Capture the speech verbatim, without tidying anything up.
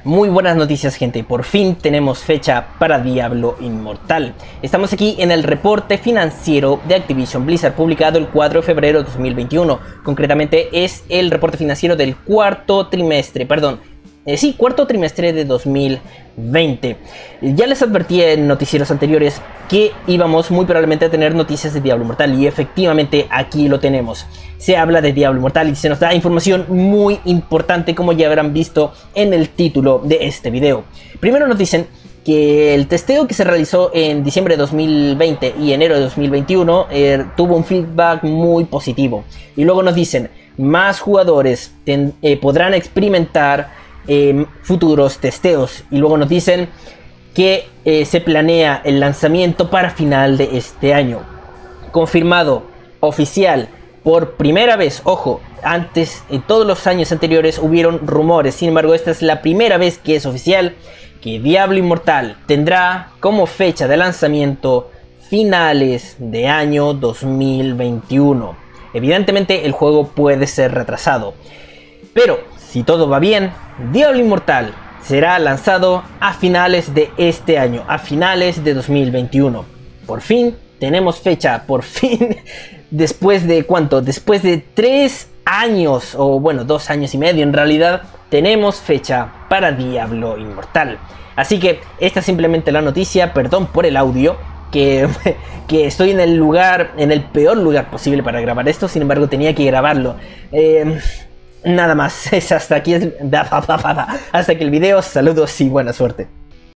Muy buenas noticias, gente, por fin tenemos fecha para Diablo Inmortal. Estamos aquí en el reporte financiero de Activision Blizzard publicado el cuatro de febrero de dos mil veintiuno. Concretamente es el reporte financiero del cuarto trimestre, perdón, eh, sí, cuarto trimestre de dos mil veinte. Ya les advertí en noticieros anteriores que íbamos muy probablemente a tener noticias de Diablo Inmortal y efectivamente aquí lo tenemos. Se habla de Diablo Inmortal y se nos da información muy importante, como ya habrán visto en el título de este video. Primero nos dicen que el testeo que se realizó en diciembre de dos mil veinte y enero de dos mil veintiuno eh, tuvo un feedback muy positivo. Y luego nos dicen, más jugadores ten, eh, podrán experimentar eh, futuros testeos. Y luego nos dicen que eh, se planea el lanzamiento para final de este año. Confirmado, oficial. Por primera vez, ojo, antes, en todos los años anteriores hubieron rumores, sin embargo esta es la primera vez que es oficial que Diablo Inmortal tendrá como fecha de lanzamiento finales de año dos mil veintiuno. Evidentemente el juego puede ser retrasado, pero si todo va bien, Diablo Inmortal será lanzado a finales de este año, a finales de dos mil veintiuno. Por fin tenemos fecha, por fin. Después de cuánto, después de tres años, o bueno, dos años y medio en realidad, tenemos fecha para Diablo Inmortal. Así que esta es simplemente la noticia, perdón por el audio, que, que estoy en el lugar, en el peor lugar posible para grabar esto, sin embargo tenía que grabarlo. Eh, nada más, es hasta aquí, es, hasta aquí el video, saludos y buena suerte.